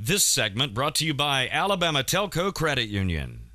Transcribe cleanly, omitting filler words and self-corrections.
This segment brought to you by Alabama Telco Credit Union.